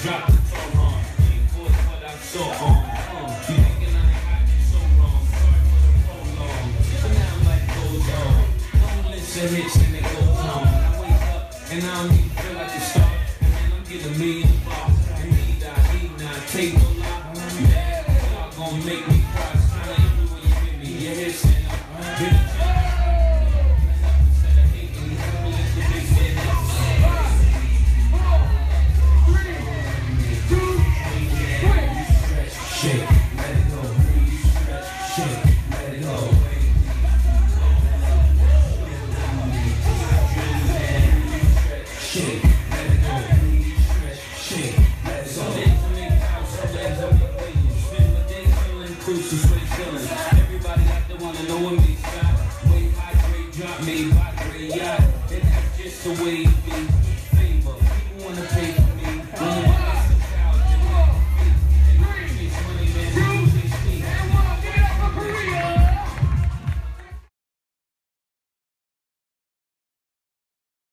drop the toe on. Ain't for what I saw on. You thinking I ain't got you so wrong. Sorry for the prolong. But now life goes on. Don't listen hits and it goes on. I wake up and I don't even feel like it's start. And then I'm getting $1 million bars. And need not take no lie. Y'all gon' make me cry. It's kinda easy when you give me your hits and I'm everybody out there wanna know what makes shot. Way high grade drop made by grade yacht. And that's just the way it be. Favor. People wanna pay